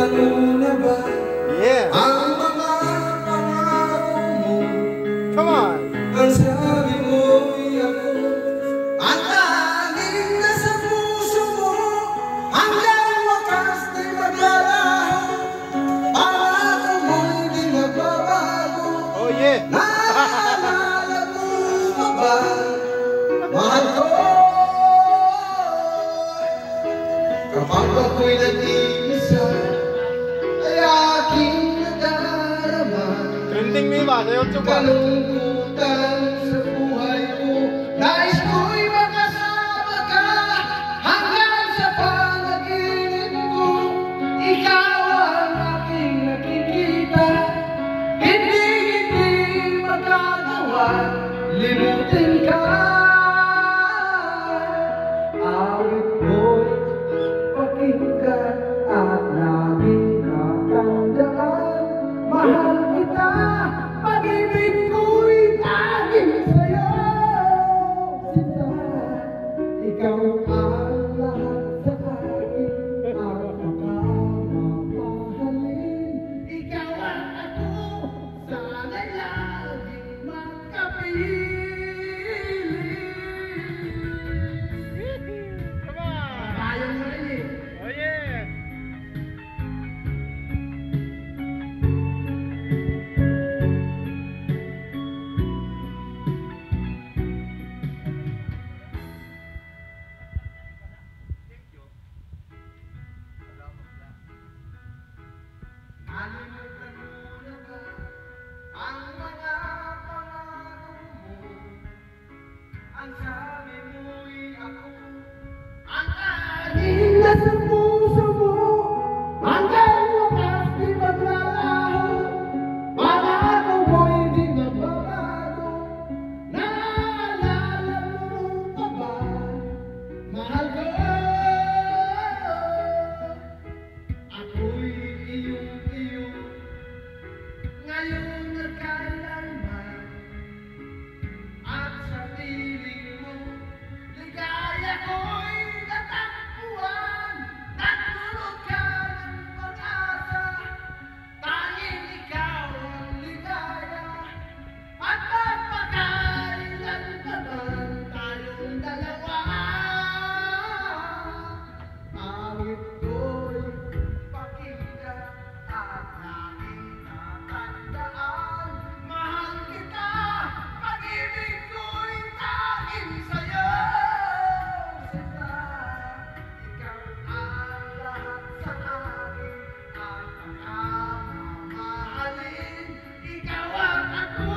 plano na ba? Yeah. Ang mga pangako mo. Come on. Ang sabi mo'y ako ang tanging nasa puso mo. Hanggang wakas di maglalaho. Pangako mo'y di magbabago. Oh yeah. Naalala mo pa ba? Mahal ko. Kapag ako'y nag-iisa, ay aking nadarama. Trending mo ba? Sa YouTube ba? Kalungkutan sa buhay ko. Nais ko'y makasama ka hanggang sa panaginip ko. Ikaw ang aking nakikita. Hindi magagawa limutin ka. Awit ko'y pakinggan at laging natandaan. Mahal kita, pag-ibig ko'y tanging sa'yo. Sinta, ikaw ang lahat sa akin at makamamahalin. Ikaw ang ako, sana'y laging magkapiling. Come on. Ayaw mo rin eh. Oh yeah. Nalimutan mo na ba ang mga pangako mo? Ang sabi mo'y ako ang tanging nasa puso mo. Hanggang wakas di maglalaho. Pangako mo'y di magbabago. Naalala mo pa ba? Mahal ko. Ako'y iyong-iyo ngayon at kailanman. At sa piling mo, ligaya ko'y natakbuhan. Nagdulot ka ng pag-asa, tanging ikaw ang ligaya. At magpakailan pa man tayong dalawa. Awit ko'y pakinggan at laging tatandaan. Mahal kita, pag-ibig ko'y tanging sa'yo. Sinta, ikaw ang lahat sa akin at pagmamahalin. Ikaw ang ako,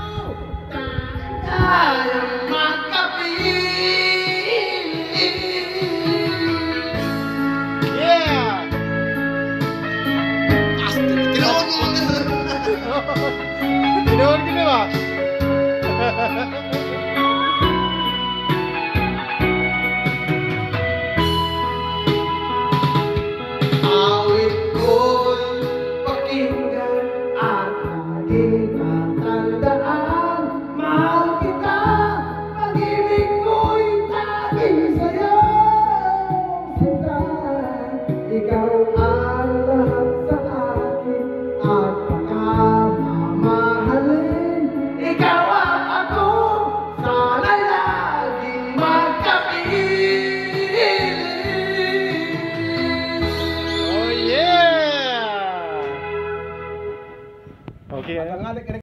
tayong magkapiling. Yeah. Tinood ka na ba? Awit ko'y pakinggan at laging tatandaan. Mahal kita, pag-ibig ko'y tanging sa'yo. Sinta, ikaw ang lahat sa akin at pagmamahalin. Ikaw ang ako, sana'y laging magkapiling. Oh yeah. Okay.